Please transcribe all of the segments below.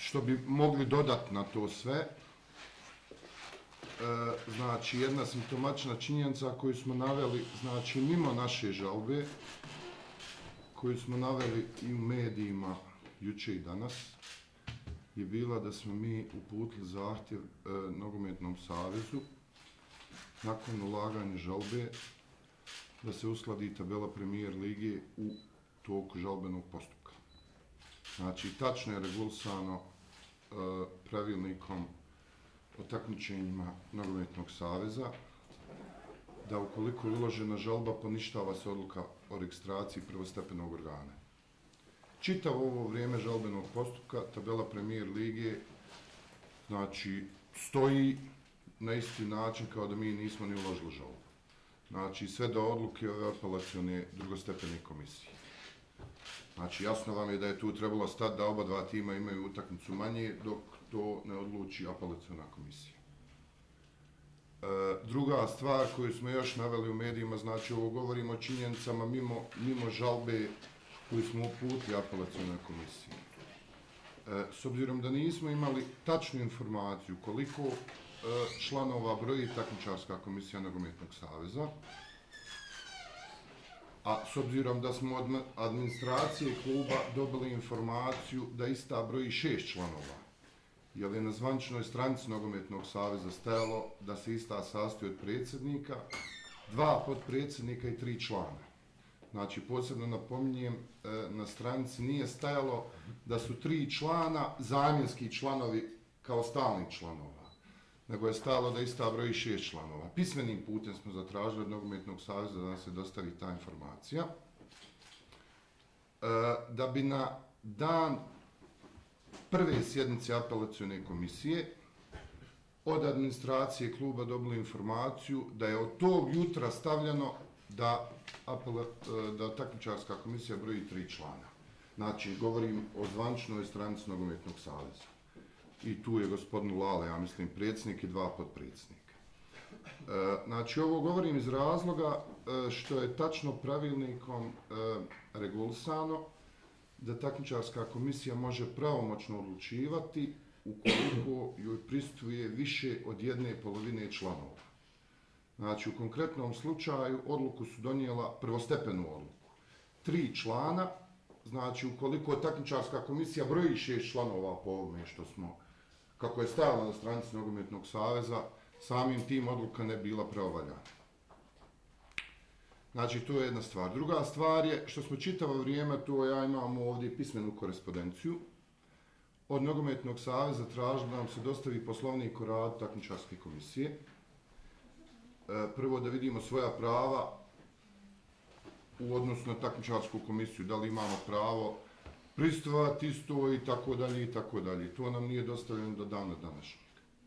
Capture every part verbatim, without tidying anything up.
što bi mogli dodati na to sve, znači jedna simptomačna činjenica koju smo naveli, znači mimo naše žalbe, koju smo naveli i u medijima juče i danas, je bila da smo mi uputili zahtjev e, Nogometnom savezu nakon ulaganja žalbe da se uskladi tabela Premier lige u toku žalbenog postupka. Znači, tačno je regulisano e, pravilnikom o takmičenjima Nogometnog saveza da ukoliko je uložena žalba poništava se odluka o registraciji prvostepenog organa. Čitavo ovo vrijeme žalbenog postupka tabela Premier lige znači stoji na isti način kao da mi nismo ni uložili žalbu. Znači sve do odluke ove apelacione drugostepene komisije. Znači jasno vam je da je tu trebalo stati da oba dva tima imaju utakmicu manje dok to ne odluči apelaciona komisija. E, druga stvar koju smo još naveli u medijima, znači ovo govorimo o činjenicama mimo, mimo žalbe koju smo uputili apelacionoj komisiji. E, s obzirom da nismo imali tačnu informaciju koliko e, članova broji takmičarska komisija Nogometnog saveza, a s obzirom da smo od administracije kluba dobili informaciju da ista broji šest članova, jer je na zvaničnoj stranici Nogometnog saveza stajalo da se ista sastoji od predsjednika, dva potpredsjednika i tri člana. Znači, posebno napominjem, na stranici nije stajalo da su tri člana zamjenski članovi kao stalni članova, nego je stajalo da ista broji šest članova. Pismenim putem smo zatražili od Nogometnog saveza da nam se dostavi ta informacija. Da bi na dan prve sjednice apelacione komisije od administracije kluba dobili informaciju da je od tog jutra stavljeno da, apela, da takmičarska komisija broji tri člana. Znači, govorim o zvaničnoj stranici Nogometnog saveza. I tu je gospodin Lale, ja mislim, predsjednik i dva potpredsjednika. E, znači, ovo govorim iz razloga e, što je tačno pravilnikom e, regulisano da takmičarska komisija može pravomoćno odlučivati ukoliko joj prisustvuje više od jedne polovine članova. Znači, u konkretnom slučaju odluku su donijela prvostepenu odluku. Tri člana, znači ukoliko takmičarska komisija broji šest članova po ovome što smo, kako je stajalo na stranici Nogometnog saveza, samim tim odluka ne bila pravovaljana. Znači, to je jedna stvar. Druga stvar je što smo čitavo vrijeme, to ja imam ovdje pismenu korespondenciju, od Nogometnog saveza tražili da nam se dostavi poslovnik o radu takmičarske komisije. Prvo da vidimo svoja prava u odnosu na takmičarsku komisiju, da li imamo pravo prisustvovati isto i tako dalje i tako dalje. To nam nije dostavljeno do dana današnjeg.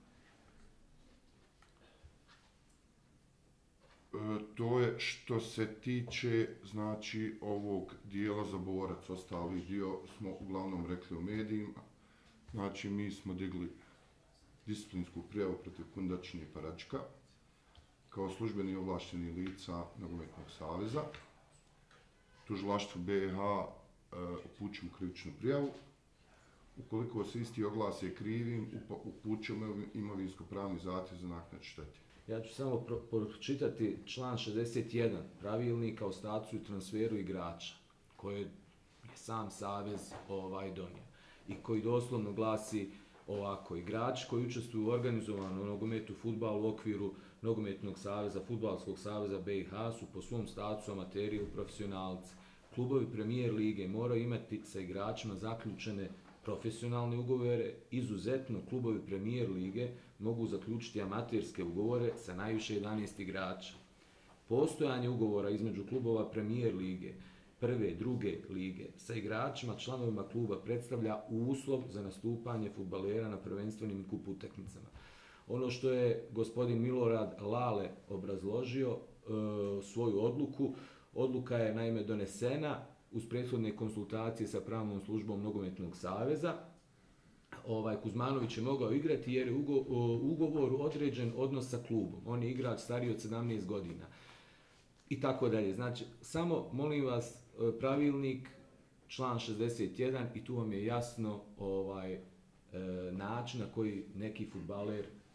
E, to je što se tiče, znači, ovog dijela za borac. Ostali dio smo uglavnom rekli u medijima. Znači, mi smo digli disciplinsku prijavu protiv Kundačine i Paračka kao službeni ovlašteni lica Nogometnog saveza. Tužilaštvu B i H e, upućujemo krivičnu prijavu. Ukoliko se isti oglase krivim, upućujemo imovinsko-pravni zahtjev za naknadu štete. Ja ću samo pro, pročitati član šezdeset jedan pravilnika o statusu i transferu igrača, koje je sam savez ovaj donio i koji doslovno glasi ovako: igrači koji učestvuju u organizovanom nogometu, fudbalu u okviru Nogometnog saveza, Fudbalskog saveza B i H su po svom statusu amaterije u profesionalci. Klubovi Premier lige moraju imati sa igračima zaključene profesionalne ugovore. Izuzetno, klubovi Premier lige mogu zaključiti amaterske ugovore sa najviše jedanaest igrača. Postojanje ugovora između klubova Premier lige, prve, druge lige sa igračima, članovima kluba predstavlja uslov za nastupanje fudbalera na prvenstvenim kup utakmicama. Ono što je gospodin Milorad Lale obrazložio e, svoju odluku, odluka je naime donesena uz prethodne konsultacije sa pravnom službom Nogometnog saveza. Ovaj, Kuzmanović je mogao igrati jer je ugo, ugovor određen odnos sa klubom. On je igrač stariji od sedamnaest godina. I tako dalje. Znači, samo molim vas, pravilnik, član šezdeset jedan, i tu vam je jasno ovaj, način na koji neki fudbaler